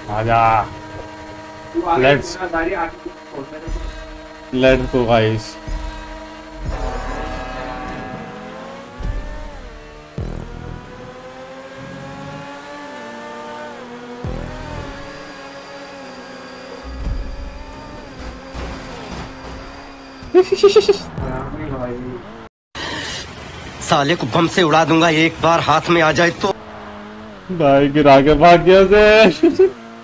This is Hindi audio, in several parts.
आजा। Let's go guys. साले को बम से उड़ा दूंगा एक बार हाथ में आ जाए तो। भाई गिरा के भाग गया से।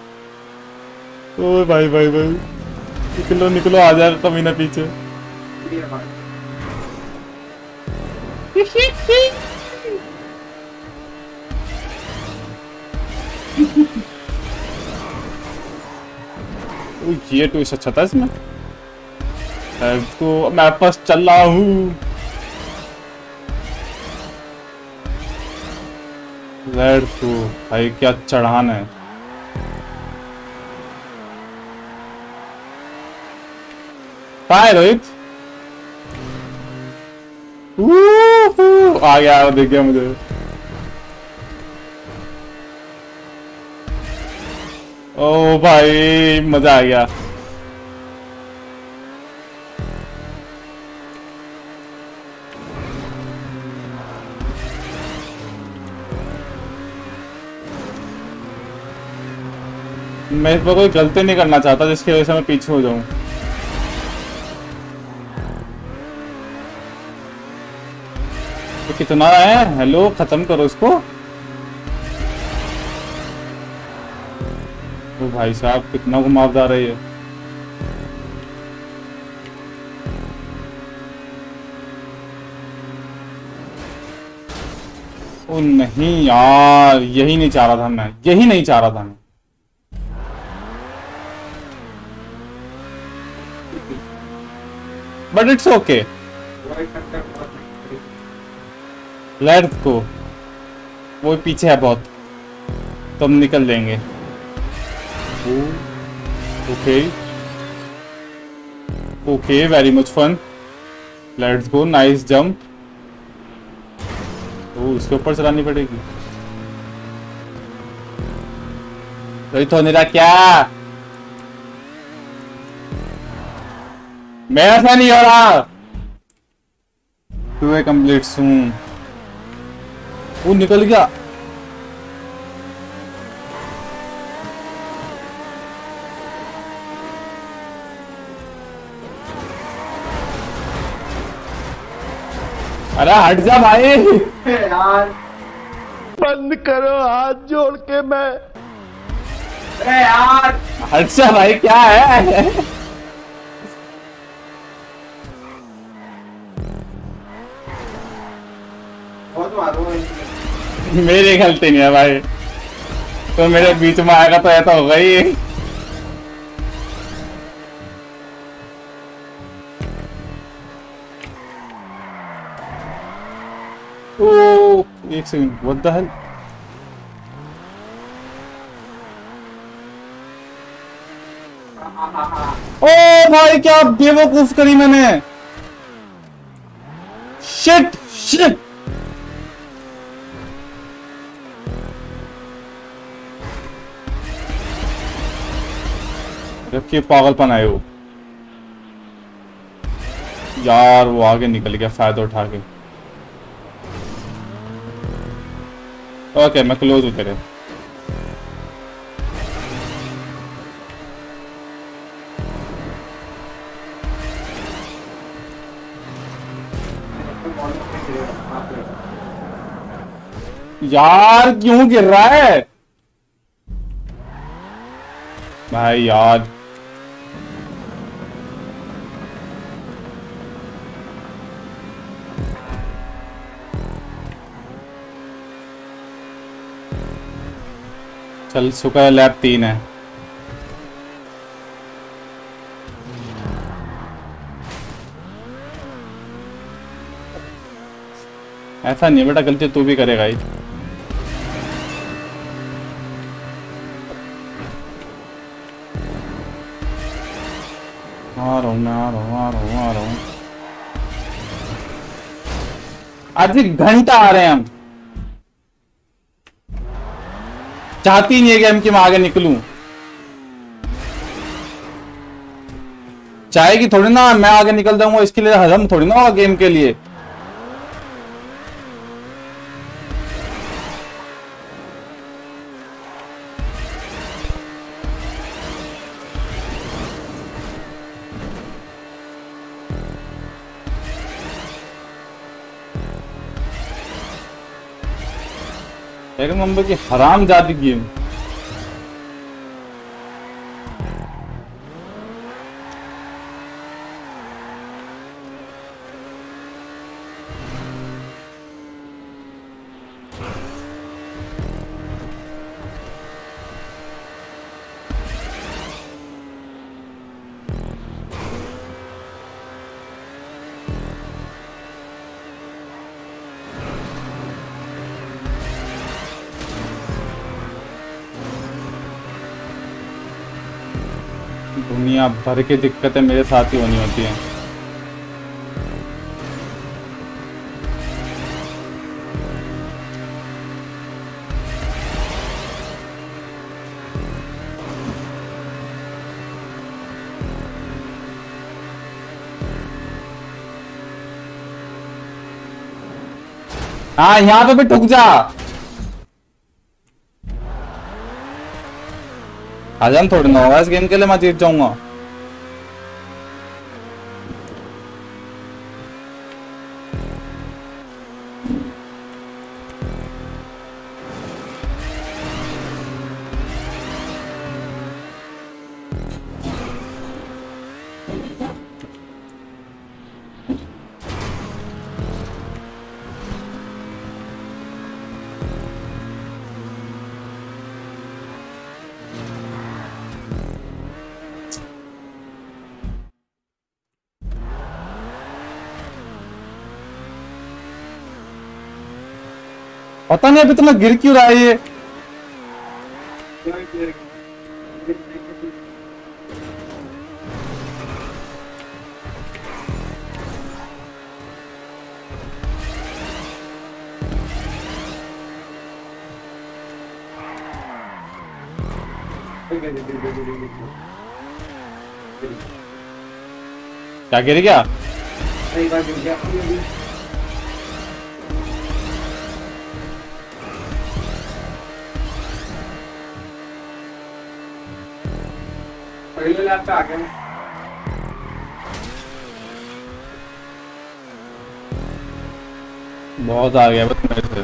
ओ भाई भाई भाई निकलो निकलो, आ जाएगा कमीना पीछे। ये ट्विस्ट अच्छा था इसमें। तो मैं पास चल रहा हूँ। लेट्स गो भाई, क्या चढ़ान है। कहाँ है रोहित? आ गया, दिख गया मुझे। ओ भाई मजा आ गया। मैं इस पर कोई गलती नहीं करना चाहता जिसकी वजह से मैं पीछे हो जाऊं। तो कितना है? हेलो, खत्म करो इसको। तो भाई साहब कितना घुमावदार है ये। ओ नहीं यार, यही नहीं चाह रहा था मैं, यही नहीं चाह रहा था मैं। But it's okay, let's go. वो पीछे है बहुत, तो हम निकल लेंगे। Okay okay, very much fun. Let's go, nice jump. ओ इसके ऊपर चलानी पड़ेगी। रोहित हो नहीं रहा क्या? मैं ऐसा नहीं हो रहा। To complete soon. वो निकल गया। अरे हट जा भाई यार, बंद करो हाथ जोड़ के। मैं अरे यार हट जा भाई, क्या है? मेरी गलती नहीं है भाई, तो मेरे बीच में आएगा तो ऐसा होगा ही। ओ एक सेकंड, व्हाट द हेल? ओ भाई क्या बेवकूफ करी मैंने। Shit shit. रखिए पागलपन आए हो यार। वो आगे निकल गया फायदा उठा के। ओके मैं क्लोज हूँ तेरे। यार क्यों गिर रहा है भाई यार? चल शुक्र है लैब 3 है। ऐसा नहीं बेटा, गलती तू भी करेगा ही। आ रहा हूँ मैं, आ रहा हूँ। आज 1 घंटा आ रहे हैं हम। चाहती नहीं है कि हम कि मैं आगे निकलूं। चाहेगी थोड़ी ना मैं आगे निकल जाऊंगा, इसके लिए हजम थोड़ी ना होगा गेम के लिए। एक नंबर की हरामजादी गेम। दुनिया भर की दिक्कतें मेरे साथ ही होनी होती हैं। हाँ यहाँ पे भी ठुक जा, हजम थोड़ी ना होगा इस गेम के लिए मैं जीत जाऊंगा। पता नहीं अभी तो मैं गिर क्यों रहा है ये। क्या गिर गया? बहुत आ गया बस मेरे से।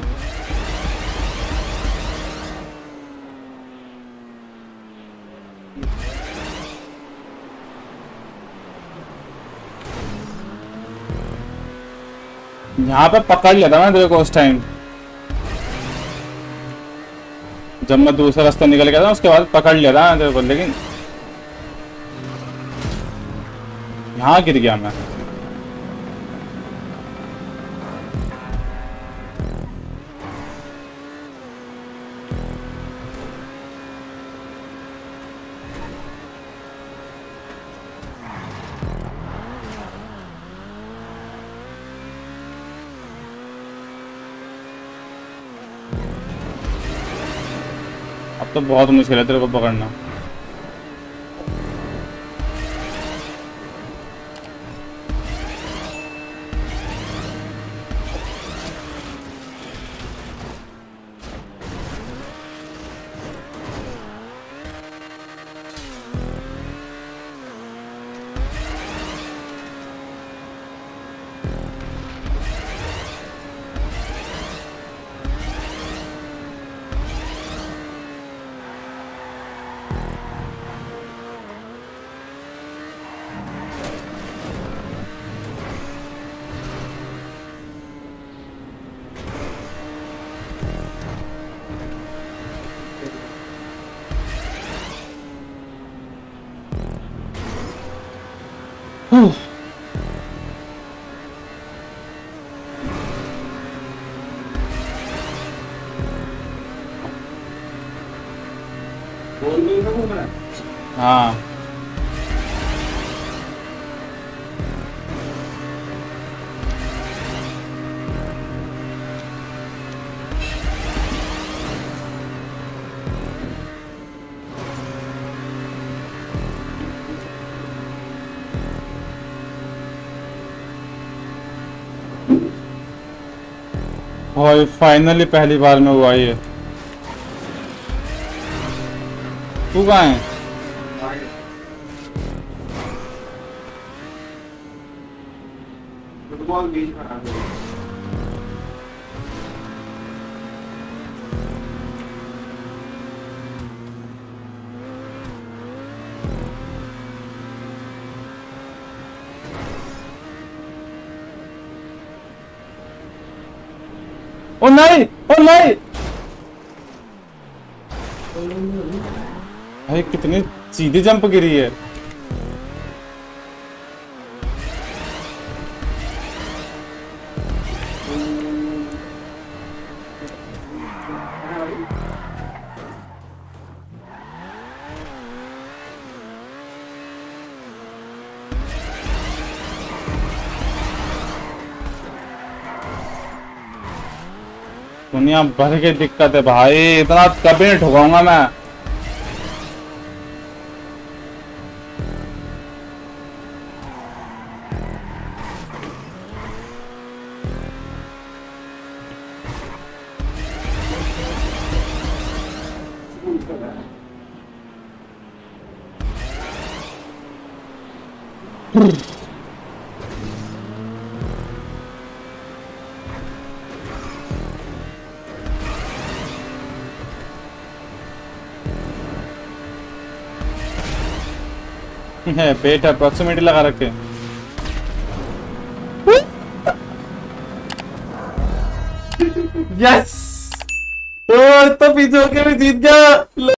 यहाँ पे पकड़ लिया था मैं तेरे को उस टाइम जब मैं दूसरा रास्ता निकल गया था, उसके बाद पकड़ लिया था मैं तेरे को, लेकिन यहाँ गिर गया मैं। अब तो बहुत मुश्किल है तेरे को पकड़ना। हाँ भाई फाइनली पहली बार में हुआ ये। तू कहाँ है? फुटबॉल बीच में आ गया। ओ नहीं, ओ नहीं भाई, कितनी सीधी जंप गिरी है। दुनिया भर की दिक्कत है भाई, इतना कभी नहीं ठुकाऊंगा मैं। है पेट अप्रोक्सीमेटली लगा रखे। यस, तो पीछे होके मैं जीत गया।